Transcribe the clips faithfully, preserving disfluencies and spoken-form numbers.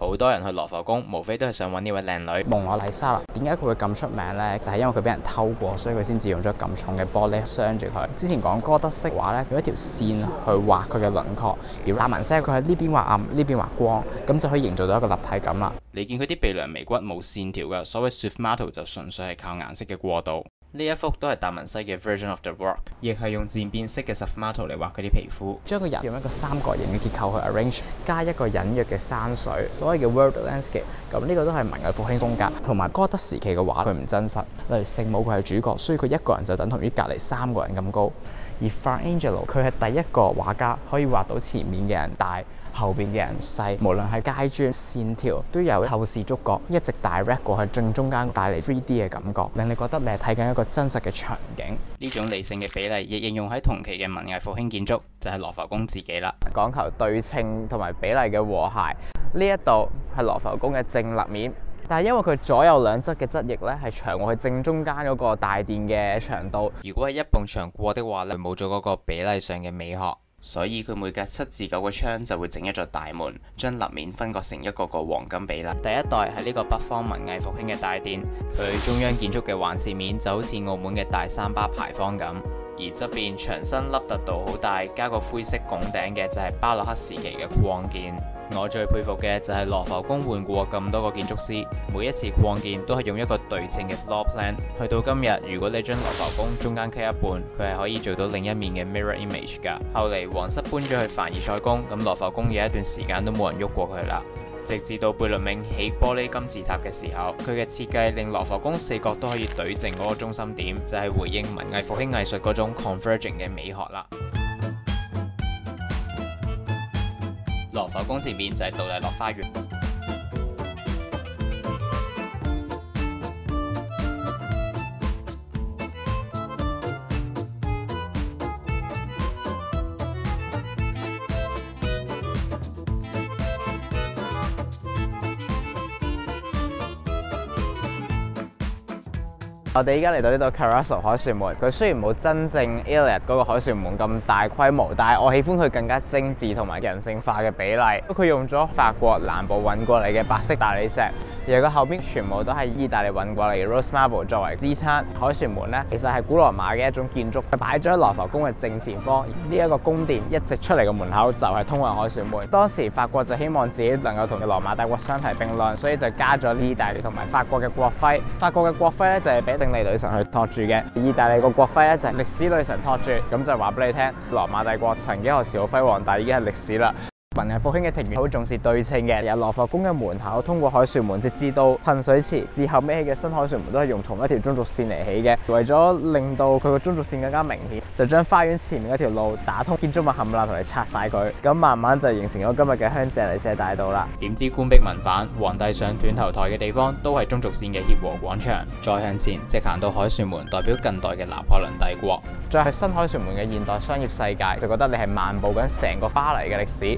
好多人去羅浮宮，無非都係想揾呢位靚女蒙娜麗莎啦。點解佢會咁出名呢？就係、是、因為佢俾人偷過，所以佢先至用咗咁重嘅玻璃傷住佢。之前講哥德式畫咧，用一條線去畫佢嘅輪廓，而達文西佢喺呢邊畫暗，呢邊畫光，咁就可以營造到一個立體感啦。 你見佢啲鼻梁眉骨冇線條嘅，所謂 sfumato 就純粹係靠顏色嘅過渡。呢一幅都係達文西嘅 version of the work， 亦係用漸變色嘅 sfumato 嚟畫佢啲皮膚， 將個人用一個三角形嘅結構去 arrange， 加一個隱約嘅山水，所謂嘅 world landscape。咁呢個都係文藝復興風格，同埋哥德時期嘅畫佢唔真實。例如聖母佢係主角，所以佢一個人就等同於隔離三個人咁高。而 Fra Angelo 佢係第一個畫家可以畫到前面嘅人大，後邊嘅人細，無論係階磚線條都有透視觸覺，一直 direct 過去正中間，帶嚟 three D 嘅感覺，令你覺得你係睇緊一個真實嘅場景。 呢種理性嘅比例亦應用喺同期嘅文藝復興建築，就係羅浮宮自己啦。 講求對稱同埋比例嘅和諧，呢一度係羅浮宮嘅正立面，但係因為佢左右兩側嘅側翼咧係長過佢正中間嗰個大殿嘅長度， 如果係一埲牆過的話咧，冇咗嗰個比例上嘅美學。所以佢每隔七至九個窗就會整一座大門，將立面分割成一個個黃金比例。第一代係呢個北方文藝復興嘅大殿，佢中央建築嘅環切面就好似澳門嘅大三巴牌坊咁，而側邊牆身凹凸度好大，加個灰色拱頂嘅就係巴洛克時期嘅擴建。我最佩服嘅就係羅浮宮換過咁多個建築師，每一次擴建都係用一個對稱嘅 floor plan。去到今日，如果你將羅浮宮中間 cut 一半，佢係可以做到另一面嘅 mirror image 㗎。後嚟皇室搬咗去凡爾賽宮，咁羅浮宮有一段時間都冇人喐過佢啦。直至到貝聿銘起玻璃金字塔嘅時候，佢嘅設計令羅浮宮四角都可以對正嗰個中心點，就係、是、回應文藝復興藝術嗰種 converging 嘅美學啦。羅浮宮前面就係杜麗樂花園。 我哋依家嚟到呢度 Carasso 凱旋門，佢雖然冇真正 Iliad 嗰個凱旋門咁大規模，但係我喜歡佢更加精緻同埋人性化嘅比例。佢用咗法國南部運過嚟嘅白色大理石，而佢後邊全部都係意大利運過嚟嘅 Rose Marble 作為支撐。凱旋門咧其實係古羅馬嘅一種建築，佢擺咗喺羅浮宮嘅正前方。呢一個宮殿一直出嚟嘅門口就係通往凱旋門。當時法國就希望自己能夠同羅馬帝國相提並論，所以就加咗意大利同埋法國嘅國徽。法國嘅國徽咧就係俾勝利女神去托住嘅，意大利個國徽咧就係歷史女神托住，咁就話俾你聽，羅馬帝國曾經何時好輝煌，但已經係歷史啦。文藝復興嘅庭園好重視對稱嘅，由羅浮宮嘅門口通過凱旋門，直至到噴水池，至後尾起嘅新凱旋門都係用同一條中軸線嚟起嘅。為咗令到佢個中軸線更加明顯，就將花園前面嗰條路打通，建築物冚唪唥同你拆晒佢，咁慢慢就形成咗今日嘅香榭麗舍大道啦。 點知官逼民反，皇帝上斷頭台嘅地方都係中軸線嘅協和廣場。再向前，直行到凱旋門，代表近代嘅拿破崙帝國。 再係新凱旋門嘅現代商業世界，就覺得你係漫步緊成個巴黎嘅歷史。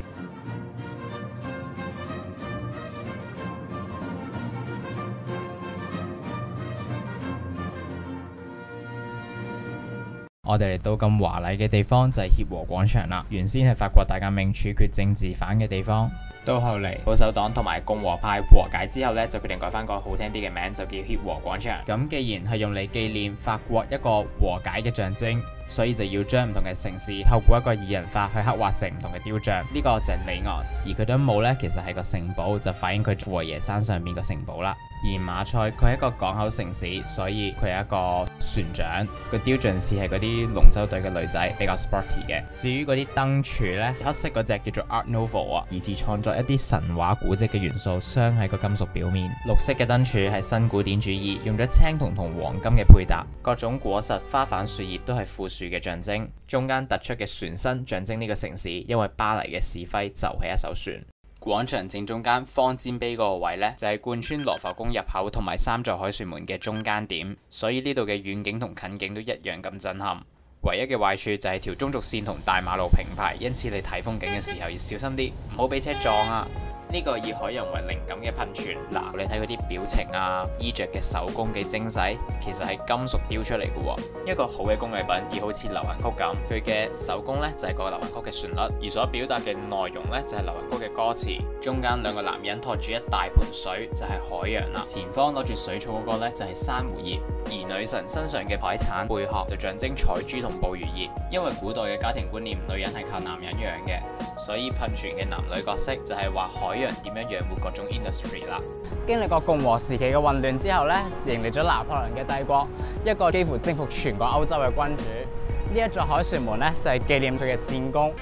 我哋嚟到咁華麗嘅地方就係協和廣場啦。原先係法國大革命處決政治犯嘅地方，到後嚟保守黨同埋共和派和解之後呢，就決定改翻個好聽啲嘅名，就叫協和廣場。咁既然係用嚟紀念法國一個和解嘅象徵，所以就要將唔同嘅城市透過一個擬人化去刻畫成唔同嘅雕像。呢、這個就係里昂，而佢對帽呢，其實係個城堡，就反映佢富和耶山上面個城堡啦。而馬賽佢係一個港口城市，所以佢係一個船長，個雕像似係嗰啲龍舟隊嘅女仔，比較 sporty 嘅。至於嗰啲燈柱呢，黑色嗰隻叫做 Art Nouveau 啊，疑似創作一啲神話古蹟嘅元素，鑲喺個金屬表面。綠色嘅燈柱係新古典主義，用咗青銅同黃金嘅配搭，各種果實、花瓣、樹葉都係富庶嘅象徵。中間突出嘅船身象徵呢個城市，因為巴黎嘅市徽就係一艘船。廣場正中間方尖碑嗰個位呢，就係貫穿羅浮宮入口同埋三座凱旋門嘅中間點，所以呢度嘅遠景同近景都一樣咁震撼。唯一嘅壞處就係條中軸線同大馬路平排，因此你睇風景嘅時候要小心啲，唔好俾車撞啊！ 呢個以海洋為靈感嘅噴泉，嗱，你睇佢啲表情啊，衣着嘅手工幾精細，其實係金屬雕出嚟嘅喎。一個好嘅工藝品，而好似流行曲咁，佢嘅手工呢就係個流行曲嘅旋律，而所表達嘅內容呢就係流行曲嘅歌詞。中間兩個男人托住一大盆水，就係海洋啦。前方攞住水草嗰個呢就係珊瑚葉，而女神身上嘅海產貝殼就象徵彩珠同捕魚葉。因為古代嘅家庭觀念，女人係靠男人養嘅，所以噴泉嘅男女角色就係話海洋點樣養活各種 industry 啦。 經歷過共和時期嘅混亂之後咧，迎嚟咗拿破崙嘅帝國，一個幾乎征服全個歐洲嘅君主。呢一座凱旋門咧就係紀念佢嘅戰功。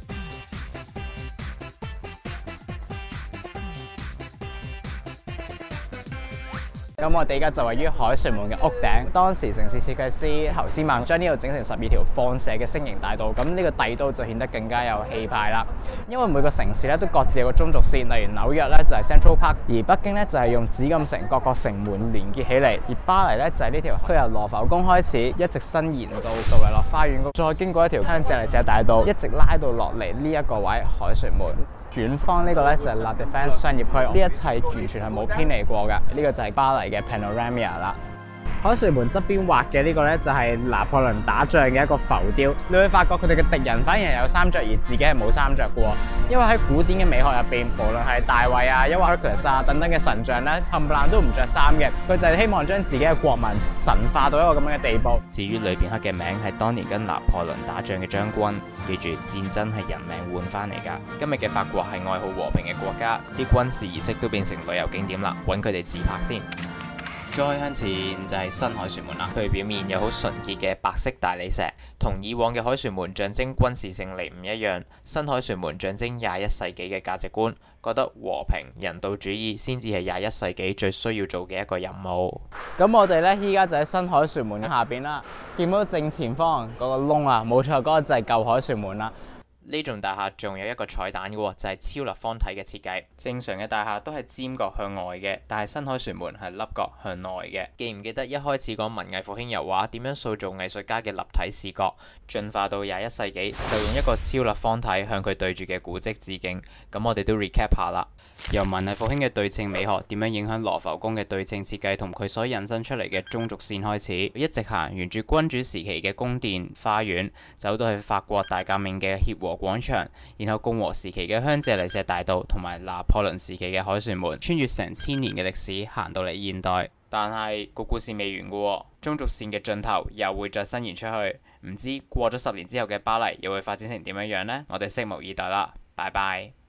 咁我哋而家就位於凱旋門嘅屋頂。當時城市設計師侯斯曼將呢度整成十二條放射嘅星形大道，咁呢個帝都就顯得更加有氣派啦。因為每個城市咧都各自有個中軸線，例如紐約咧就係 Central Park， 而北京咧就係用紫禁城各個城門連結起嚟，而巴黎咧就係呢條佢由羅浮宮開始，一直伸延到杜維諾花園，再經過一條香榭麗舍大道，一直拉到落嚟呢一個位凱旋門。遠方呢個咧就係 La Défense 商業區，呢一切完全係冇偏離過㗎。呢個就係巴黎嘅 Panorama 啦。凱旋門側邊畫嘅呢個咧就係拿破崙打仗嘅一個浮雕。你會發覺佢哋嘅敵人反而係有衫着，而自己係冇衫着嘅喎。因為喺古典嘅美學入邊，無論係大衛啊、因為 Hercules 啊等等嘅神像咧，冚唪唥都唔着衫嘅。佢就係希望將自己嘅國民神化到一個咁樣嘅地步。 至於裏邊刻嘅名係當年跟拿破崙打仗嘅將軍，記住戰爭係人命換翻嚟㗎。今日嘅法國係愛好和平嘅國家，啲軍事儀式都變成旅遊景點啦，揾佢哋自拍先。再向前就係新凱旋門啦，佢表面有好純潔嘅白色大理石，同以往嘅凱旋門象徵軍事勝利唔一樣。新凱旋門象徵廿一世紀嘅價值觀，覺得和平人道主義先至係廿一世紀最需要做嘅一個任務。 咁我哋咧依家就喺新凱旋門嘅下邊啦，見到正前方嗰個窿啊，冇錯，嗰個就係舊凱旋門啦。 呢棟大廈仲有一個彩蛋嘅喎，就係超立方體嘅設計。正常嘅大廈都係尖角向外嘅，但係新凱旋門係凹角向內嘅。記唔記得一開始講文藝復興油畫點樣塑造藝術家嘅立體視覺？進化到廿一世紀就用一個超立方體向佢對住嘅古蹟致敬。咁我哋都 recap 下啦。由文藝復興嘅對稱美學點樣影響羅浮宮嘅對稱設計同佢所引申出嚟嘅中軸線開始，一直行沿住君主時期嘅宮殿花園，走到去法國大革命嘅協和廣場，然後共和時期嘅香榭麗舍大道同埋拿破崙時期嘅凱旋門，穿越成千年嘅歷史行到嚟現代。但係個故事未完嘅喎，中軸線嘅盡頭又會再伸延出去，唔知過咗十年之後嘅巴黎又會發展成點樣樣呢？我哋拭目以待啦，拜拜。